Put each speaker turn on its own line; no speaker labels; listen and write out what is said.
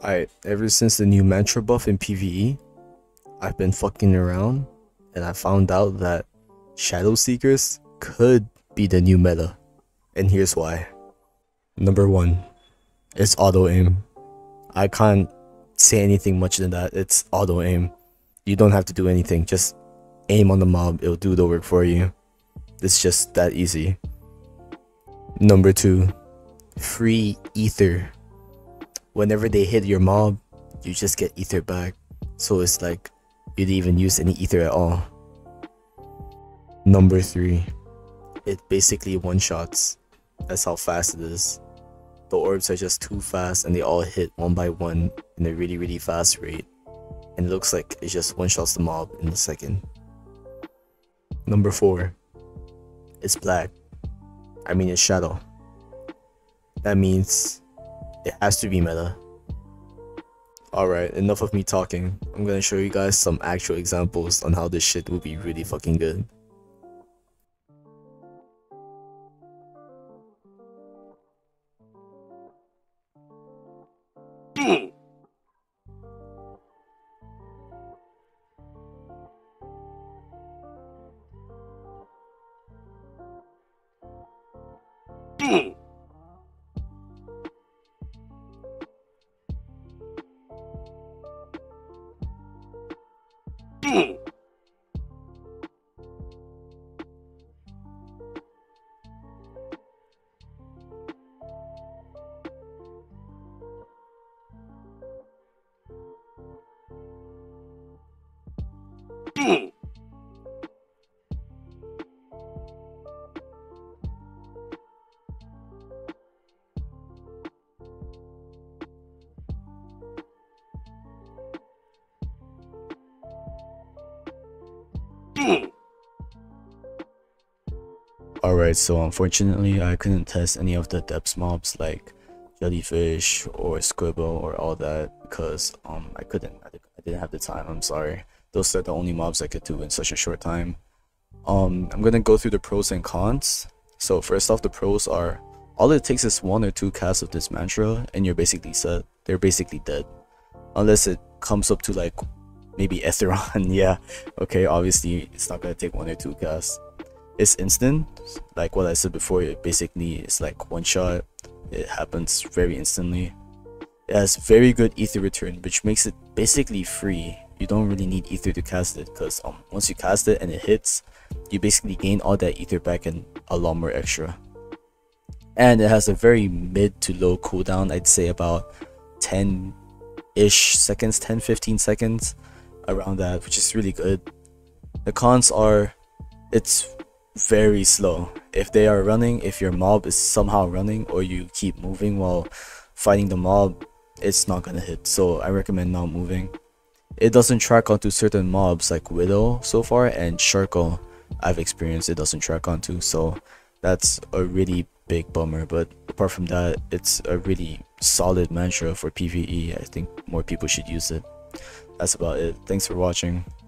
Ever since the new mantra buff in PvE, I've been fucking around and I found out that Shadow Seekers could be the new meta. And here's why. Number one, it's auto aim. I can't say anything much than that. It's auto aim. You don't have to do anything, just aim on the mob, it'll do the work for you. It's just that easy. Number two, free ether. Whenever they hit your mob, you just get ether back. So it's like you didn't even use any ether at all. Number three, it basically one-shots. That's how fast it is. The orbs are just too fast and they all hit one by one in a really fast rate. And it looks like it just one-shots the mob in a second. Number four, it's black. I mean it's shadow. That means it has to be meta. Alright, enough of me talking. I'm gonna show you guys some actual examples on how this shit will be really fucking good. Alright, so unfortunately I couldn't test any of the depths mobs like jellyfish or squibble or all that because I didn't have the time. I'm sorry. Those are the only mobs I could do in such a short time. I'm gonna go through the pros and cons. So first off, the pros are all it takes is 1 or 2 casts of this mantra and you're basically set. They're basically dead unless it comes up to like maybe Etheron. Yeah, okay, obviously it's not gonna take 1 or 2 casts. It's instant, like what I said before. It basically is like one shot. It happens very instantly. It has very good ether return, which makes it basically free. You don't really need ether to cast it because once you cast it and it hits, you basically gain all that ether back and a lot more extra. And it has a very mid to low cooldown. I'd say about 10-ish seconds, 10-15 seconds around that, which is really good. The cons are it's very slow. If they are running, if your mob is somehow running or you keep moving while fighting the mob, it's not gonna hit. So I recommend not moving. It doesn't track onto certain mobs like Widow so far, and Sharko I've experienced it doesn't track onto, so that's a really big bummer. But apart from that, it's a really solid mantra for PvE. I think more people should use it. That's about it. Thanks for watching.